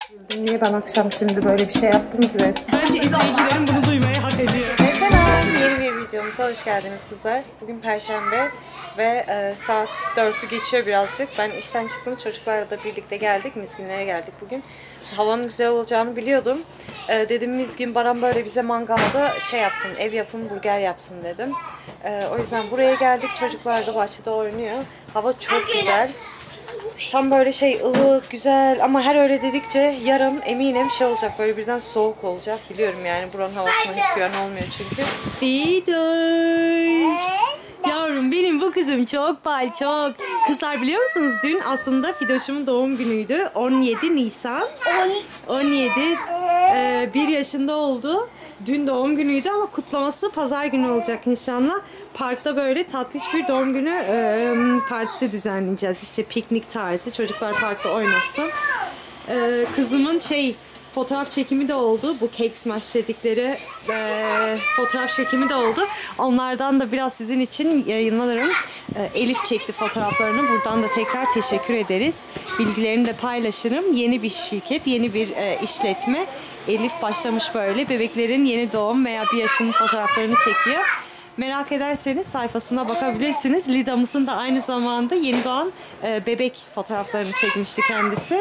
Niye ben akşam şimdi böyle bir şey yaptım ki? Bence izleyicilerin bunu duymayı hak ediyor. Selam, yeni bir videomuza hoş geldiniz kızlar. Bugün Perşembe ve saat 4'ü geçiyor birazcık. Ben işten çıktım, çocuklarla da birlikte geldik, Mizginlere geldik bugün. Havanın güzel olacağını biliyordum. Dedim Mizgin, Baran böyle bize mangalda şey yapsın, ev yapım burger yapsın dedim. O yüzden buraya geldik, çocuklar da bahçede oynuyor. Hava çok güzel. Tam böyle şey ılık, güzel ama her öyle dedikçe yarın eminim şey olacak, böyle birden soğuk olacak. Biliyorum yani buranın havasına hiç güven olmuyor çünkü. Fidoş. Yavrum benim bu kızım çok bal çok. Kızlar biliyor musunuz dün aslında Fidoş'umun doğum günüydü. 17 Nisan. 17. 1 yaşında oldu. Dün doğum günüydü ama kutlaması pazar günü olacak inşallah. Parkta böyle tatlış bir doğum günü partisi düzenleyeceğiz. İşte piknik tarzı. Çocuklar parkta oynasın. Kızımın fotoğraf çekimi de oldu. Bu Cake Smash dedikleri fotoğraf çekimi de oldu. Onlardan da biraz sizin için yayınlarım. Elif çekti fotoğraflarını. Buradan da tekrar teşekkür ederiz. Bilgilerini de paylaşırım. Yeni bir şirket, yeni bir işletme. Elif başlamış böyle. Bebeklerin yeni doğum veya 1 yaşının fotoğraflarını çekiyor. Merak ederseniz sayfasına bakabilirsiniz. Lidamızın da aynı zamanda yeni doğan bebek fotoğraflarını çekmişti kendisi.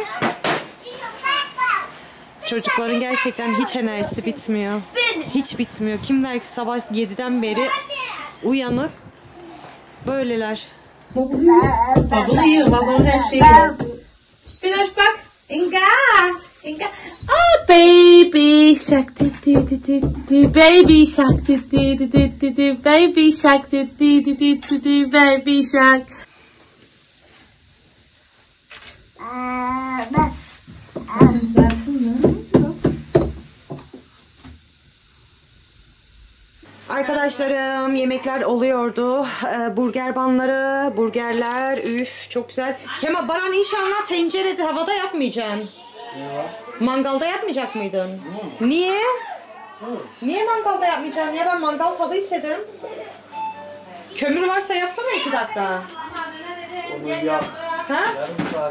Çocukların gerçekten hiç enerjisi bitmiyor. Hiç bitmiyor. Kim der ki sabah 7'den beri uyanık böyleler. Babamı yiyor. Babam her şeyi yiyor. Filoş bak. İnga. İnga. Oh baby shark di di di di di baby shark di di di di di di baby shark di di di di di di baby shark. Arkadaşlarım yemekler oluyordu. Burger banları, burgerler, üf çok güzel. Kemal, Baran inşallah tencerede havada yapmayacaksın. Mangalda yapmayacak mıydın? Niye? Niye mangalda yapmayacaksın? Niye, ben mangal tadı istedim. Kömür varsa yapsana 2 dakika. Onu yap. Ha? Yarım saat.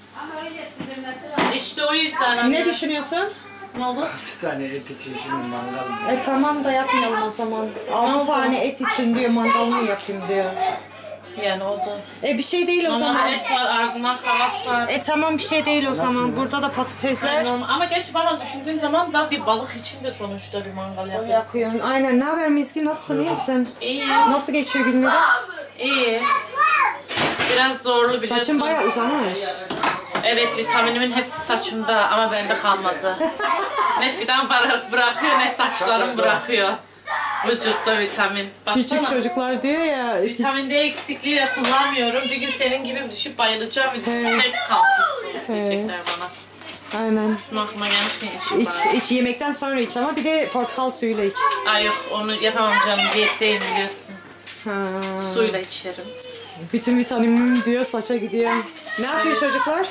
İşte o yüzden. Ne düşünüyorsun? Ne oldu? 6 tane et için şimdi mangal. Tamam da yapmayalım o zaman. 6 tane et için diyor, mangalını yapayım diyor. Yani o da. Bir şey değil o zaman. Et var, argıman, kavat var. Tamam, bir şey değil o zaman. Burada da patatesler. Ama gerçi bana düşündüğün zaman da bir balık için de sonuçta bir mangal yapıyorsun. Yakıyorsun. Aynen. Ne haber Mizgin? Nasılsın? İyisin? İyi. Nasıl geçiyor günleri? İyi. Biraz zorlu biliyorsun. Saçın bayağı uzamış. Evet, vitaminimin hepsi saçımda ama bende kalmadı. Ne fidan bırakıyor ne saçlarım bırakıyor. Vücutta vitamin. Baksana. Küçük çocuklar diyor ya. Vitamin D eksikliğiyle kullanmıyorum. Bir gün senin gibi düşüp bayılacağım. Bir düşüp pek kalsızsın diyecekler bana. Aynen. Şunu aklıma gelmişken İç yemekten sonra iç ama bir de portakal suyuyla iç. Ay yok, onu yapamam canım. Diyetteyim biliyorsun. Ha. Suyla içerim. Bütün vitaminim diyor, saça gidiyor. Ne yapıyor çocuklar?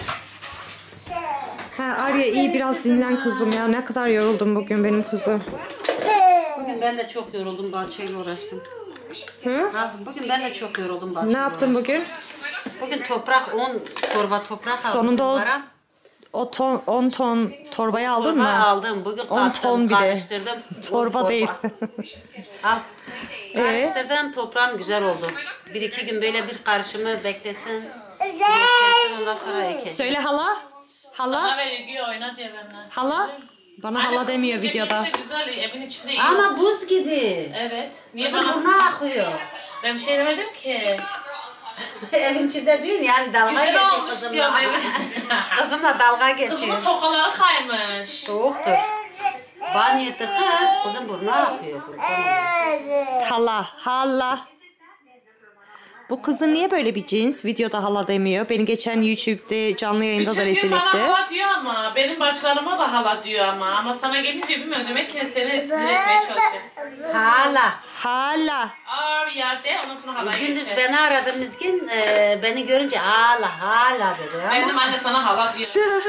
Arya iyi, biraz dinlen kızım ya. Ne kadar yoruldum bugün benim kızım. Bugün ben de çok yoruldum, bahçeyle uğraştım. Hı? Bugün ben de çok yoruldum bahçeyle. Ne yaptın bugün? Bugün 10 torba toprak aldım. Sonunda o 10 ton torbayı aldın mı? Aldım. Bugün 10 ton bir de. karıştırdım. Torba değil. Al. Karıştırdım, toprağım güzel oldu. 1-2 gün böyle bir karışımı beklesin. Ondan sonra ekeceğim. Söyle hala. Hala. Bana veriyor, oyna diye benimle. Hala. Bana hala demiyor videoda. Güzel, evin içinde iyi. Ama buz gibi. Evet. Niye Kızım bana burnu akıyor. Ben bir şey demedim ki. Evin içinde diyorsun yani dalga Güzel geçiyor olmuş kızımla. diyorum evin. Kızımla dalga Kızımın geçiyor. tokaları kaymış. Soğuktur. Banyoda kızım burnu akıyor. Hala. Hala. Bu kızın niye böyle bir cins? Videoda hala demiyor. Beni geçen YouTube'de canlı yayında da Bütün rezil gün bana etti. hala diyor ama. Benim bacılarıma da hala diyor ama. Ama sana gelince bilmiyorum. Demek ki seni sinir etmeye çalışıyor. Hala. Hala. Ya de ondan sonra hala Gündüz geçer. beni aradı Mizgin, beni görünce hala dedi. Benim anne sana hala diyor.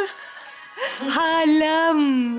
Halam.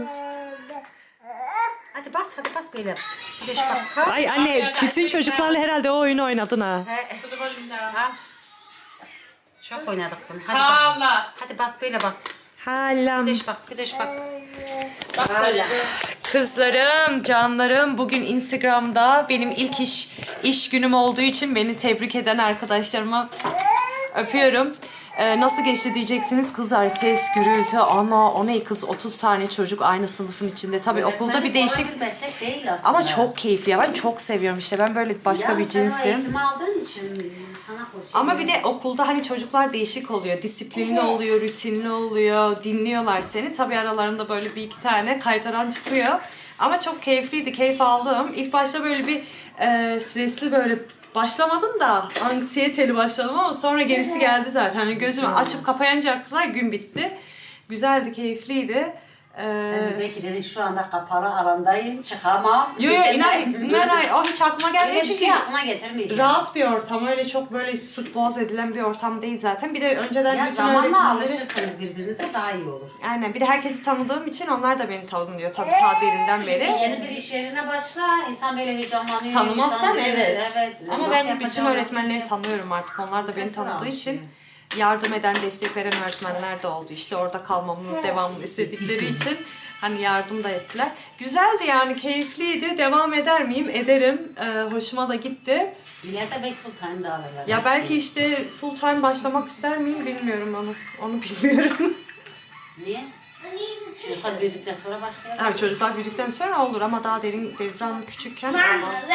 Hadi bas böyle. Hadi şu bak. Ay anne, bütün çocuklarla herhalde o oyunu oynadın ha. Çok oynadık bunu. Hadi bas. Hala. Hadi bas böyle bas. Halam. Kıdış bak. Bak söyle. Kızlarım, canlarım, bugün Instagram'da benim ilk iş günüm olduğu için beni tebrik eden arkadaşlarıma öpüyorum. Nasıl geçti diyeceksiniz kızlar, ses, gürültü, ana o ne kız 30 tane çocuk aynı sınıfın içinde. Tabii okulda bir değişik bir meslek değil aslında. ama çok keyifli ya, ben çok seviyorum işte, ben böyle başka bir Sen o cinsim. eğitimi aldığın için sana hoş. Ama bir de okulda hani çocuklar değişik oluyor, disiplinli oluyor, rutinli oluyor, dinliyorlar seni. Tabii aralarında böyle bir iki tane kaytaran çıkıyor. Ama çok keyifliydi, keyif aldım. İlk başta böyle bir stresli böyle başlamadım da anksiyeteli başladım ama sonra gerisi geldi zaten. Hani gözümü açıp kapayınca kadar gün bitti. Güzeldi, keyifliydi. Sen belki dedin şu anda kapalı alandayım, çıkamam. Yo inan o hiç aklıma gelmiyor Öyle bir çünkü şey aklına getirmeyeceğim. rahat bir ortam, öyle çok böyle sık boğaz edilen bir ortam değil zaten. Bir de önceden Ya bütün zamanla öğretmenleri... alışırsanız birbirinize daha iyi olur. Aynen, bir de herkesi tanıdığım için onlar da beni tanıyor tabii ta derinden beri. Yeni bir iş yerine başla, insan böyle heyecanlanıyor. Tanımazsan insan evet. Ama nasıl ben bütün yapacağım, öğretmenleri nasıl tanıyorum artık. Onlar da beni Sesler tanıdığı alışıyor. için yardım eden, destek veren öğretmenler de oldu. İşte orada kalmamı devamlı istedikleri için hani yardım da ettiler. Güzeldi yani, keyifliydi. Devam eder miyim? Ederim. Hoşuma da gitti. İleride belki full time daha verirler. Ya belki işte full time başlamak ister miyim bilmiyorum onu. Onu bilmiyorum. Niye? Çocuklar büyüdükten sonra başlayalım. Yani çocuklar büyüdükten sonra olur ama daha Devran küçükken olmaz.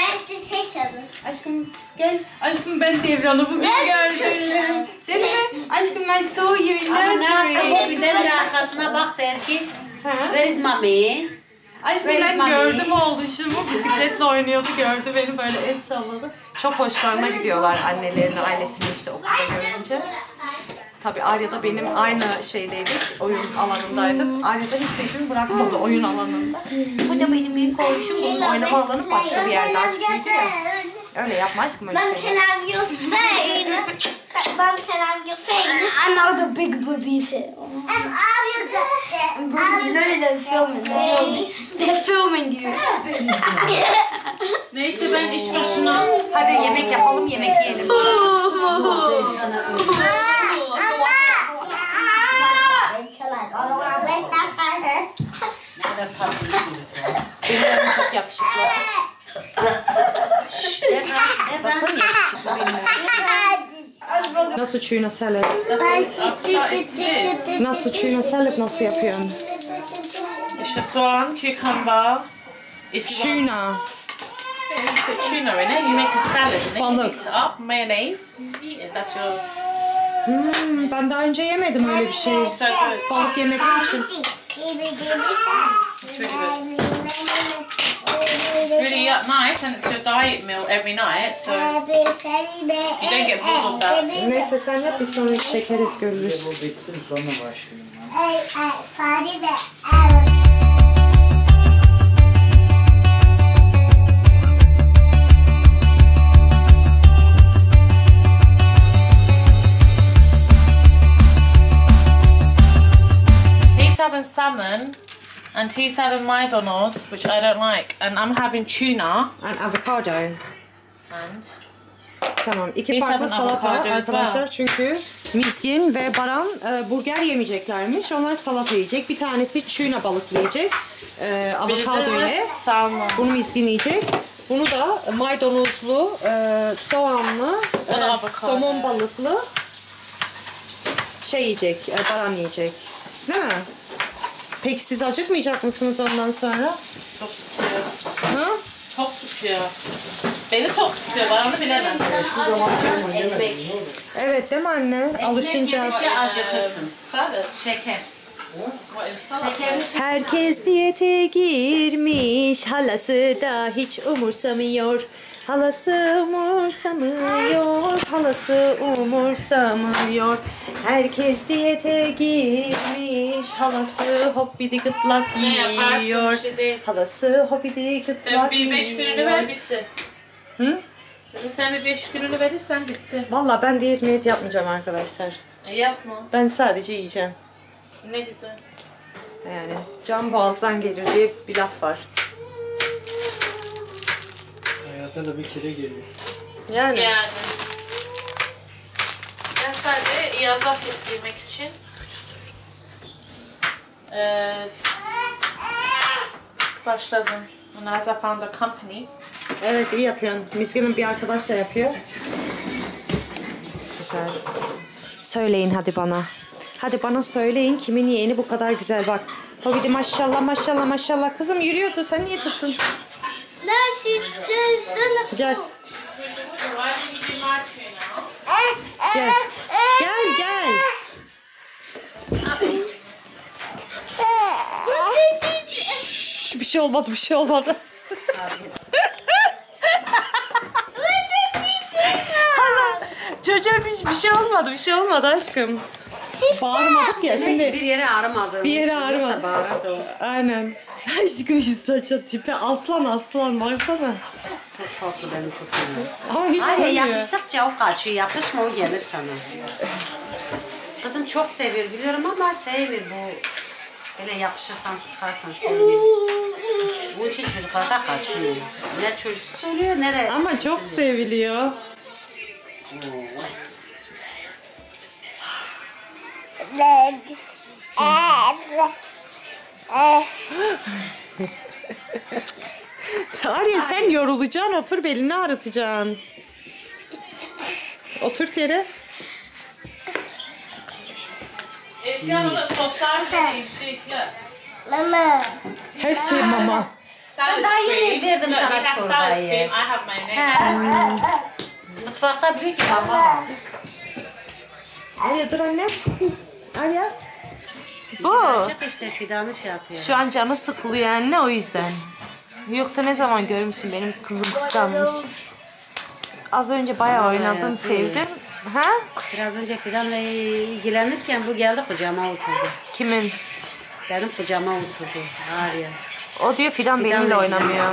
Aşkım gel. Aşkım ben Devran'ı bugün gördüm. Değil mi? Aşkım I saw you in Ama ne yaptı bu? nursery. Bir de bir arkasına bak der ki Ha? Where is mommy? Aşkım Where is ben mommy? gördüm oğluşumu. Bisikletle oynuyordu. Gördü beni, böyle el salladı. Çok hoşlarına gidiyorlar annelerini, ailesini işte okulda görünce. Tabii Arya da benim aynı şeydeydik, oyun alanındaydık. Arya da hiç peşimi bırakmadı oyun alanında. Bu da benim büyük oğluşum, bunun oynama alanı başka bir yerde artık büyüdü ya. Öyle yapma aşkım, öyle Mom, şeyler. can I have your phone? Mom, can I have your phone? I know the big boobies here. You know they're filming. They're filming you. Neyse ben iş başına. Hadi yemek yapalım, yemek yiyelim. Ne kadar tatlı bir çocuk ya. Benim çok yakışıklı. Devran. Bakın yakışıklı benim oğlum. Nasıl tuna salad? Nasıl tuna salad nasıl yapıyorsun? İşte soğan, cucumber. If you want Tuna. to put tuna in it, you make a salad and then you Balık. mix it up, mayonnaise. Yeah, that's your Ben daha önce yemedim öyle bir şey. so good. Balık yemediğim için. It's really good. It's really nice and it's your diet meal every night, so you don't get bored of that. Neyse sen yap, biz sonra çekeriz, görürüz. Bu bitsin sonra başlayayım He's having salmon and he's having maydanoz, which I don't like, and I'm having tuna And avocado. and Tamam. İki Biz farklı zaten salata avokado arkadaşlar var. çünkü Miskin ve Baran burger yemeyeceklermiş. Onlar salata yiyecek. Bir tanesi tuna balık yiyecek. Avokado ile. salmon. Bunu Miskin yiyecek. Bunu da maydanozlu, soğanlı, O da avokado. somon balıklı şey yiyecek. Baran yiyecek. Değil mi? Peki siz acıkmayacak mısınız ondan sonra? Çok tutuyor. Ha? Çok tutuyor. Beni çok tutuyor, ben onu bilemem. Ekmek. Evet değil mi anne? Alışınca. Yedikçe acıkırsın. Sadece. Şeker. What Şekerli şey. Herkes diyete girmiş, halası da hiç umursamıyor. Halası umursamıyor, halası umursamıyor. Herkes diyete girmiş, halası hoppidi gıtlak Ne yaparsın, yiyor. bir şey değil. Halası hoppidi Sen gıtlak bir 5 gününü ver bitti. Hı? Sen bir 5 gününü verirsen bitti. Vallahi ben diyet yapmayacağım arkadaşlar. Yapma. Ben sadece yiyeceğim. Ne güzel. Yani can boğazdan gelir diye bir laf var. Hayata da bir kere geliyor. Yani. Yani. Ben sadece iyazat yemek için Başladım. And as I found a company. Evet iyi yapıyorsun. Miskin'in bir arkadaşla yapıyor. Güzel. Söyleyin hadi bana. Hadi bana söyleyin kimin yeğeni bu kadar güzel bak. Hobidi maşallah maşallah maşallah. Kızım yürüyordu sen niye tuttun? No, she's just Gel. Why did you be my trainer? Gel. Gel gel. Şşş, bir şey olmadı bir şey olmadı. Çocuğa bir şey olmadı bir şey olmadı aşkım. Bağırmadık ya şimdi. Bir yere ağrımadı. Bir yere ağrımadı. Bağırdı. Aynen. Aşkım saça tipe aslan aslan baksana. Çok şanslı benim kızım. Ama hiç Hayır tanımıyor. yakıştıkça o kaçıyor. Yakışma o gelir sana. Kızım çok seviyor biliyorum ama sevmiyor bu. Böyle yapışırsan sıkarsan sevmiyor. Bu için çocuklarda kaçıyor. Ne çocuksu oluyor ne de. Ama çok seviliyor. Arya sen yorulacaksın otur belini ağrıtacaksın. Oturt yere. Ezgi'nin soslar da değişik. Mama. Her şey mama. Salad daha cream. yeni verdim Look, sana we have salad çorbayı. cream. I have mayonnaise. Mutfakta büyük ki baba. Arya dur annem. Arya. Bu. Çık işte Fidan'ı şey yapıyor. Şu an canı sıkılıyor anne o yüzden. Yoksa ne zaman görmüşsün benim kızım kıskanmış. Az önce bayağı oynadım sevdim. Ha? Biraz önce Fidan'la ilgilenirken bu geldi kucağıma oturdu. Kimin? Benim kucağıma oturdu. Var ya. O diyor Fidan benimle oynamıyor.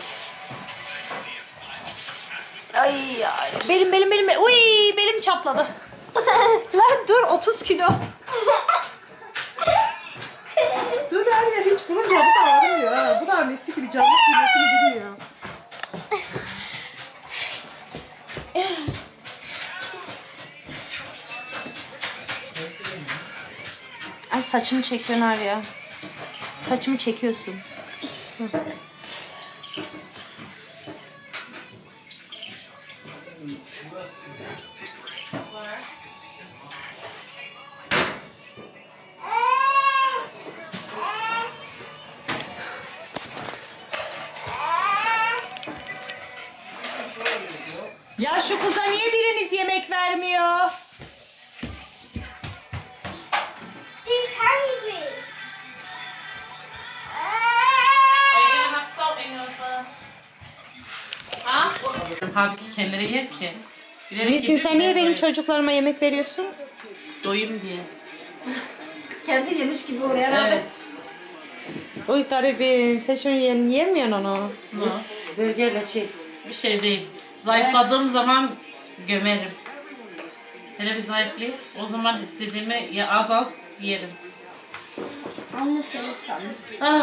Ay ay belim. Uy belim çatladı. Lan dur 30 kilo. Dur Arya hiç bunun canı da ağrımıyor ha. Bu da annesi gibi canlı kıymetini bilmiyor. Ay saçımı çekiyorsun Arya. Saçımı çekiyorsun. Hı. Ya şu kıza niye biriniz yemek vermiyor? She's hungry. Are you gonna have salt in your Ha? Halbuki kendileri yer ki. Bilerek Miskin yedirtme sen niye benim böyle. çocuklarıma yemek veriyorsun? Doyum diye. Kendi yemiş gibi oraya herhalde. Evet. Oy garibim sen şunu yemiyorsun onu. No. Burgerle chips. Bir şey değil. Zayıfladığım zaman gömerim. Hele bir zayıflayayım. O zaman istediğimi ya az yerim. Anne seni sandım.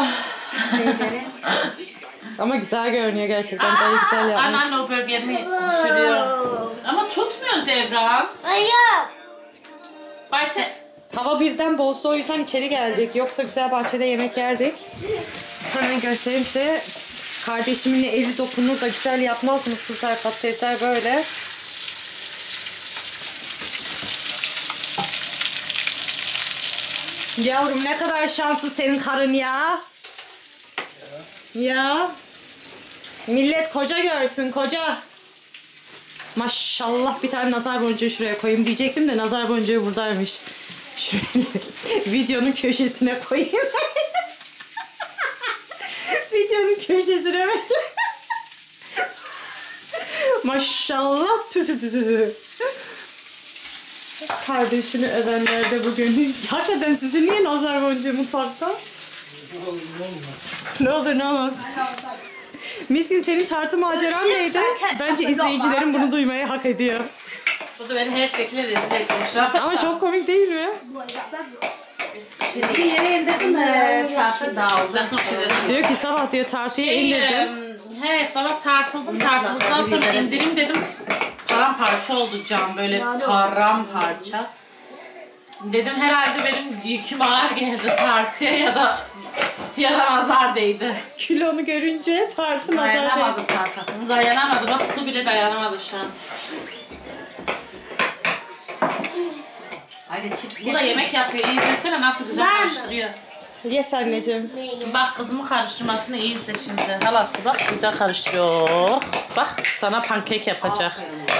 Ama güzel görünüyor gerçekten. Dayı güzel yapmış. Anneanne o burgerimi düşürüyor. Ama tutmuyor Devran. Hayır. Bayse Hava birden bozdu o yüzden içeri geldik. Yoksa güzel bahçede yemek yerdik. Hemen göstereyim size. Kardeşimin eli dokunur da güzel yapmaz mı kızlar patatesler böyle. Yavrum ne kadar şanslı senin karın ya. Ya. Millet koca görsün koca. Maşallah bir tane nazar boncuğu şuraya koyayım diyecektim de nazar boncuğu buradaymış. Şöyle videonun köşesine koyayım. Videonun köşesine böyle. Maşallah tütü. Kardeşini övenler de bugün. Hakikaten sizin niye nazar boncuğu mutfakta? Ne olur ne olmaz. Miskin senin tartı maceran neydi? Bence izleyicilerin bunu duymayı hak ediyor. bu da beni her şekilde rezil etmiş. Ama çok komik değil mi? Bir yere indirdim tartı dağıldı. Diyor ki sabah diyor tartıya indirdim. Sabah tartıldıktan sonra indireyim dedim. Paramparça oldu cam böyle paramparça. Dedim herhalde benim yüküm ağır geldi tartıya ya da nazar değdi. Kilonu görünce tartı nazar değdi. Dayanamadım tarta. Dayanamadı. Bak su bile dayanamadı şu an. Haydi chips Bu da yemek yapıyor. İyi izlesene nasıl güzel karıştırıyor. Yes anneciğim. Bak kızımın karıştırmasını iyi izle şimdi. Halası bak güzel karıştırıyor. Bak sana pankek yapacak.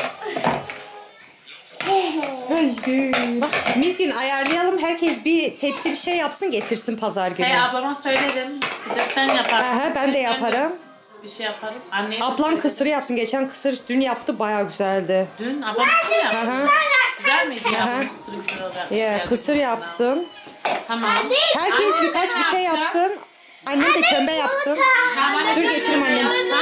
Bak Mizgin ayarlayalım. Herkes bir tepsi bir şey yapsın getirsin pazar günü. Hey ablama söyledim. Bir de sen yaparsın. Aha, ben de yaparım. Bir şey yaparım. Anneye de Ablam söyledim. kısırı yapsın. Geçen kısır dün yaptı bayağı güzeldi. Dün ablam kısır yaptı. Aha. Güzel miydi ya? Aha. Ablam kısırı güzel olacak. Yeah, kısır yapsın. Tamam. Herkes birkaç bir şey yapsın. Annem de kömbe yapsın. Dur getireyim annem.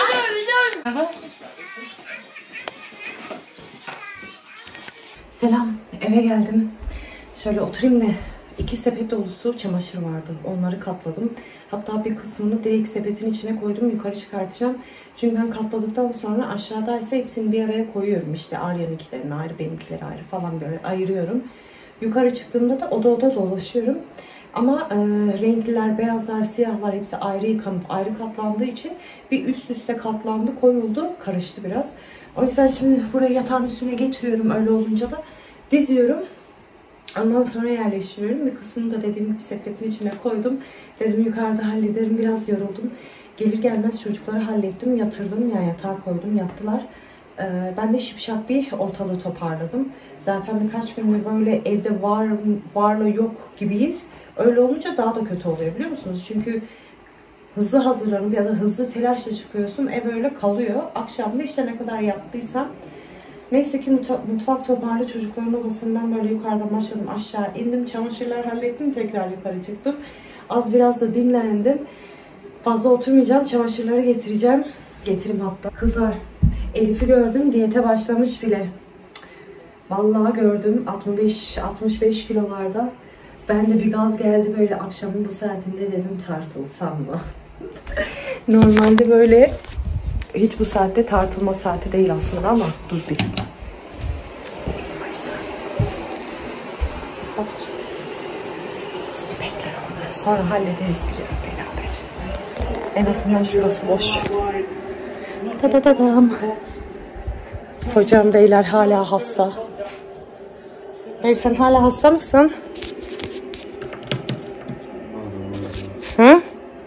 Selam, eve geldim. Şöyle oturayım da 2 sepet dolusu çamaşır vardı. Onları katladım. Hatta bir kısmını direkt sepetin içine koydum. Yukarı çıkartacağım. Çünkü ben katladıktan sonra aşağıdaysa hepsini bir araya koyuyorum. İşte Arya'nınkilerini ayrı, benimkileri ayrı falan böyle ayırıyorum. Yukarı çıktığımda da oda oda dolaşıyorum. Ama renkliler, beyazlar, siyahlar hepsi ayrı yıkanıp ayrı katlandığı için bir üst üste katlandı, koyuldu, karıştı biraz. O yüzden şimdi burayı yatağın üstüne getiriyorum. Öyle olunca da diziyorum. Ondan sonra yerleştiriyorum. Bir kısmını da dediğim gibi sepetin içine koydum. Dedim yukarıda hallederim. Biraz yoruldum. Gelir gelmez çocukları hallettim. Yatırdım. Yani yatağa koydum. Yattılar. Ben de şipşak bir ortalığı toparladım. Zaten birkaç gündür böyle evde varla yok gibiyiz. Öyle olunca daha da kötü oluyor biliyor musunuz? Çünkü hızlı hazırlanıp ya da hızlı telaşla çıkıyorsun. Ev öyle kalıyor. Akşam da işte ne kadar yaptıysam. Neyse ki mutfak toparlı, çocukların odasından böyle yukarıdan başladım, aşağı indim, çamaşırlar hallettim, tekrar yukarı çıktım. Az biraz da dinlendim. Fazla oturmayacağım, çamaşırları getireceğim. Getireyim hatta. Kızlar, Elif'i gördüm, diyete başlamış bile. Vallahi gördüm, 65 kilolarda. Ben de bir gaz geldi böyle akşamın bu saatinde, dedim tartılsam mı? Normalde böyle hiç bu saatte tartılma saati değil aslında ama dur bir. Sonra hallederiz beraber. En azından şurası boş. Tadadadam. Hocam beyler hala hasta. Bey sen hala hasta mısın? Hı?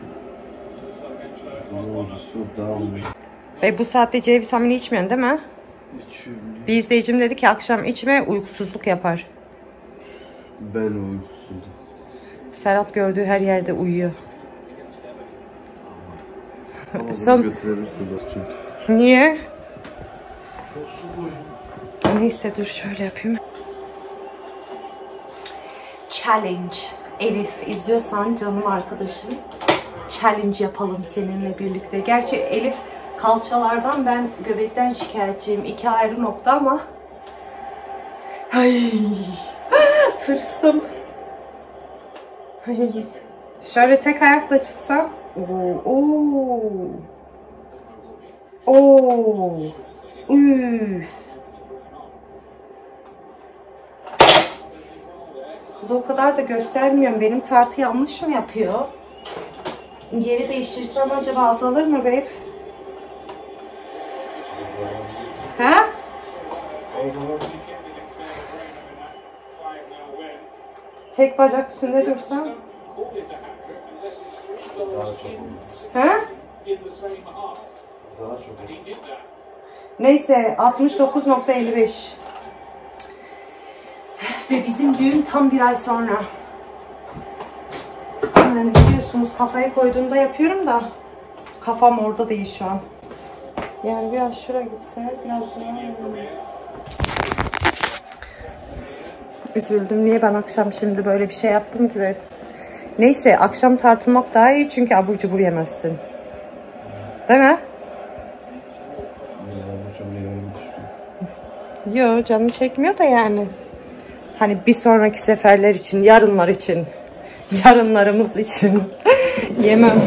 Bey bu saatte C vitamini içmiyorsun değil mi? İçiyorum. Bir izleyicim dedi ki akşam içme uykusuzluk yapar. Ben uykusuzum. Serhat gördüğü her yerde uyuyor. Ama Son... bunu götürebilirsiniz çünkü. Niye? Neyse dur şöyle yapayım. Challenge. Elif izliyorsan canım arkadaşım. Challenge yapalım seninle birlikte. Gerçi Elif kalçalardan, ben göbekten şikayetçiyim. 2 ayrı nokta ama. Ay, tırstım. Ay. Şöyle tek ayakla çıksam. Oo. Oo. Üf. Kız o kadar da göstermiyorum. Benim tartı yanlış mı yapıyor? Yeri değiştirsem acaba azalır mı babe? Ha? Tek bacak üstünde dursam? Daha çok. Ha? Daha çok. Neyse 69.55. Ve bizim düğün tam 1 ay sonra. Yani biliyorsunuz kafaya koyduğumda yapıyorum da kafam orada değil şu an. Yani biraz şuraya gitse biraz daha... Üzüldüm. Niye ben akşam şimdi böyle bir şey yaptım ki böyle? Neyse akşam tartılmak daha iyi çünkü abur cubur yemezsin. Değil mi? Yo canım çekmiyor da yani. Hani bir sonraki seferler için, yarınlar için, yarınlarımız için yemem.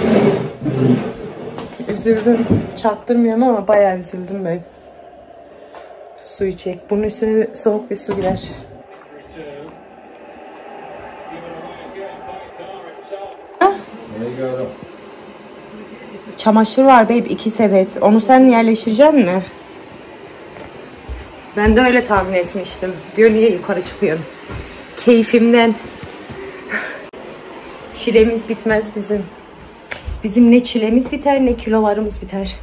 Üzüldüm. Çaktırmıyorum ama bayağı üzüldüm ben. Su içecek. Bunun üstüne soğuk bir su girer. Çamaşır var babe, 2 sepet. Onu sen yerleştirecek misin? Ben de öyle tahmin etmiştim. Diyor niye yukarı çıkıyorsun? Keyfimden. Çilemiz bitmez bizim. Bizim ne çilemiz biter ne kilolarımız biter.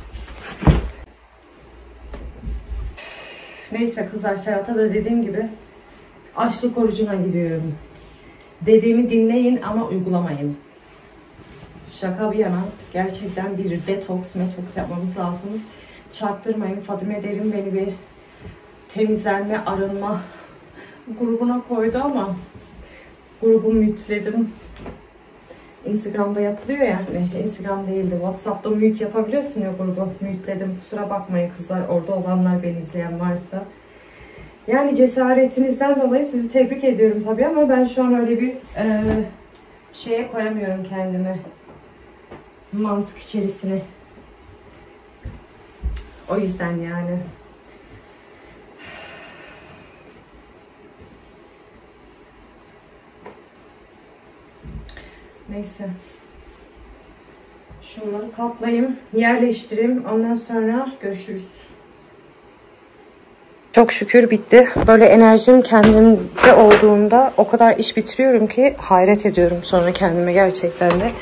Neyse kızlar, Serhat'a da dediğim gibi açlık orucuna gidiyorum. Dediğimi dinleyin ama uygulamayın. Şaka bir yana gerçekten bir detoks yapmamız lazım. Çaktırmayın. Fadime derim beni bir temizlenme, arınma grubuna koydu ama grubumu mütledim. Instagram'da yapılıyor yani. Instagram değildi. WhatsApp'ta mute yapabiliyorsun ya grubu. Mütledim. Kusura bakmayın kızlar. Orada olanlar, beni izleyen varsa. Yani cesaretinizden dolayı sizi tebrik ediyorum tabii ama ben şu an öyle bir şeye koyamıyorum kendimi. Mantık içerisine. O yüzden yani. Neyse. Şunları katlayayım, yerleştireyim. Ondan sonra görüşürüz. Çok şükür bitti. Böyle enerjim kendimde olduğunda o kadar iş bitiriyorum ki hayret ediyorum sonra kendime gerçekten de.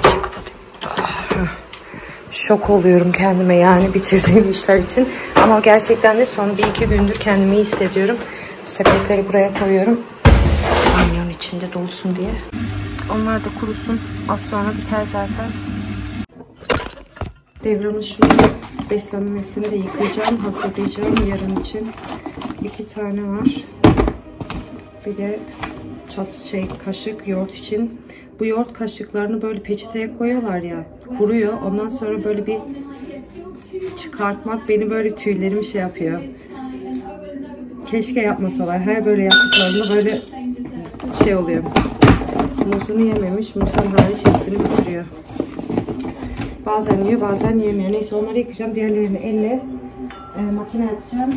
Şok oluyorum kendime yani bitirdiğim işler için. Ama gerçekten de son 1-2 gündür kendimi iyi hissediyorum. Sepetleri buraya koyuyorum. Kamyon içinde dolsun diye. Onlar da kurusun. Az sonra biter zaten. Devran'ın şu beslenmesini de yıkayacağım. Hazırlayacağım yarın için. 2 tane var. Bir de kaşık yoğurt için. Bu yoğurt kaşıklarını böyle peçeteye koyuyorlar ya. Kuruyor. Ondan sonra böyle bir çıkartmak beni böyle tüylerim şey yapıyor. Keşke yapmasalar. Her böyle yaptıklarında böyle şey oluyor. Muzunu yememiş. Muzdan hariç hepsini bitiriyor. Bazen yiyor, bazen yemiyor. Neyse onları yıkayacağım. Diğerlerini elle makineye atacağım.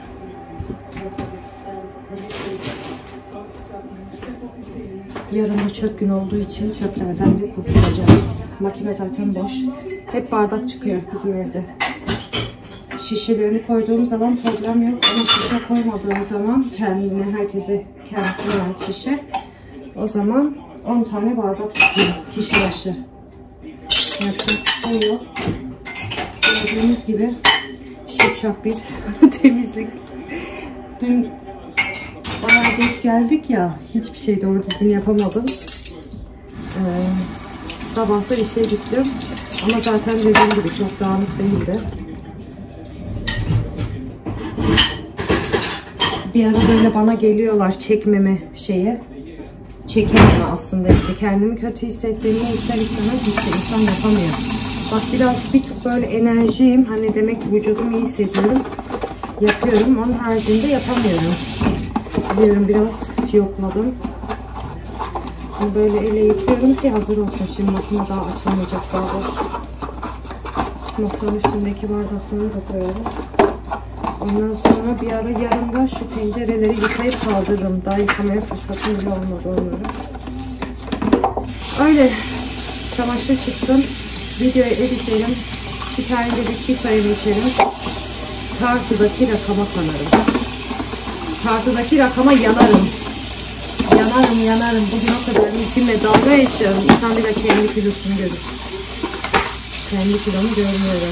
Yarın da çöp gün olduğu için çöplerden bir kurtulacağız. Makine zaten boş. Hep bardak çıkıyor bizim evde. Şişelerini koyduğum zaman problem yok. Ama şişe koymadığım zaman herkese kendisine ait şişe. O zaman 10 tane bardak çıkıyor kişi başı. Yapacak bir şey yok. Gördüğünüz gibi şipşak bir temizlik. Dün bayağı geç geldik ya, hiçbir şey doğru düzgün yapamadım. Sabah da işe gittim ama zaten dediğim gibi çok dağınık değildi. Bir ara böyle bana geliyorlar çekmeme şeye. Çekememe aslında işte kendimi kötü hissettiğimde ister istemez hiçbir insan yapamıyor. Bak biraz bir tık böyle enerjiyim, hani demek ki vücudumu iyi hissediyorum. Yapıyorum, onun haricinde yapamıyorum. Biliyorum biraz yokladım. Şimdi böyle ele yıkıyorum ki hazır olsun. Şimdi makine daha açılmayacak, daha boş. Masanın üstündeki bardakları da koyalım. Ondan sonra bir ara yarın da şu tencereleri yıkayıp kaldırırım. Daha yıkamaya fırsatım bile olmadı onları. Öyle çamaşır çıksın. Videoyu editleyelim. Bir tane de bitki çayını içelim. Tartıdaki rakama kanarım. Tartıdaki rakama yanarım. Yanarım. Bugün o kadar bizimle dalga geçiyorum. İnsan bir de kendi kilosunu görür. Kendi kilomu görmüyorum.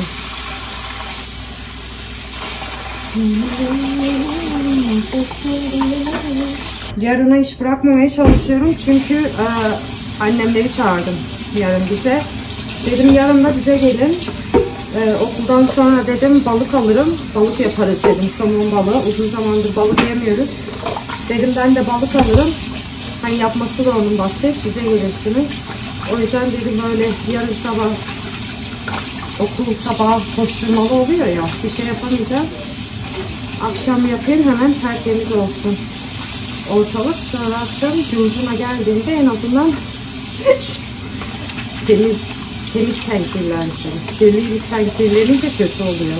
Yarına iş bırakmamaya çalışıyorum çünkü annemleri çağırdım yarın bize. Dedim yarın da bize gelin. Okuldan sonra dedim balık alırım, balık yaparız dedim, somon balığı. Uzun zamandır balık yemiyoruz. Dedim ben de balık alırım. Hani yapması da onun bahset, bize gelirsiniz. O yüzden dedim böyle yarın sabah okul sabah koşturmalı oluyor ya, bir şey yapamayacağım. Akşam yapayım hemen tertemiz olsun ortalık. Sonra akşam curcuna geldiğinde en azından temizken kirlensin. Kirliyken kirlenince kötü oluyor.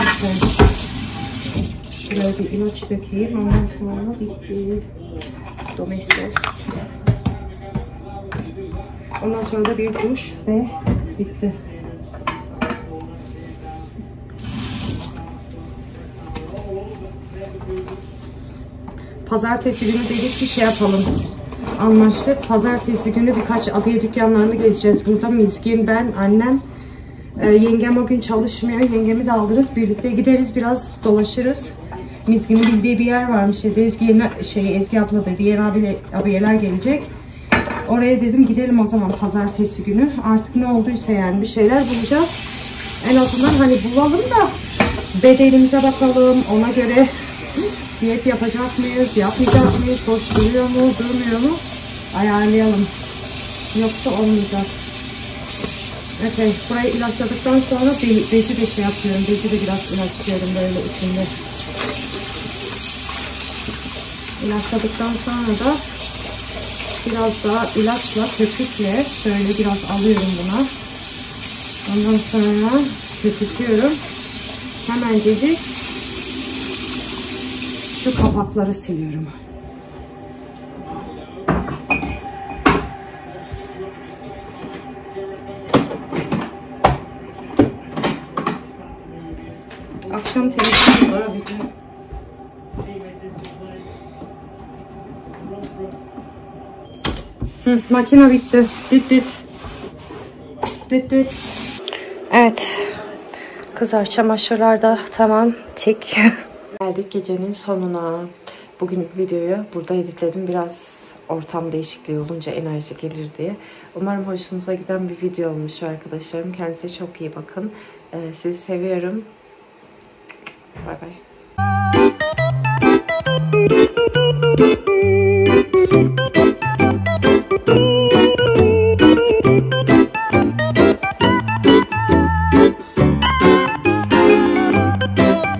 Şuraya bir ilaç dökeyim. Ondan sonra bitti. Domestos. Ondan sonra da bir duş ve bitti. Pazartesi günü dedik ki şey yapalım. Anlaştık. Pazartesi günü birkaç abiye dükkanlarını gezeceğiz. Burada Mizgin, ben, annem. Yengem o gün çalışmıyor. Yengemi de alırız. Birlikte gideriz. Biraz dolaşırız. Mizgin'in bildiği bir yer varmış. Ezgi abla ve diğer abiyeler gelecek. Oraya dedim gidelim o zaman pazartesi günü. Artık ne olduysa yani bir şeyler bulacağız. En azından hani bulalım da bedenimize bakalım. Ona göre diyet yapacak mıyız, yapmayacak mıyız, boş duruyor mu, durmuyor mu ayarlayalım. Yoksa olmayacak. Okay, burayı ilaçladıktan sonra bezi de şey yapıyorum. Bezi de biraz ilaçlıyorum böyle içinde. İlaçladıktan sonra da biraz daha ilaçla, köpükle şöyle biraz alıyorum buna. Ondan sonra köpüklüyorum. Hemencecik şu kapakları siliyorum. Akşam televizyon var bir de. Makine bitti. Dit. Evet. Kızlar çamaşırlar da tamam. Tik. Geldik gecenin sonuna. Bugün videoyu burada editledim. Biraz ortam değişikliği olunca enerji gelir diye. Umarım hoşunuza giden bir video olmuş arkadaşlarım. Kendinize çok iyi bakın. Sizi seviyorum. Bay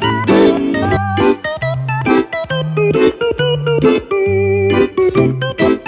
bay.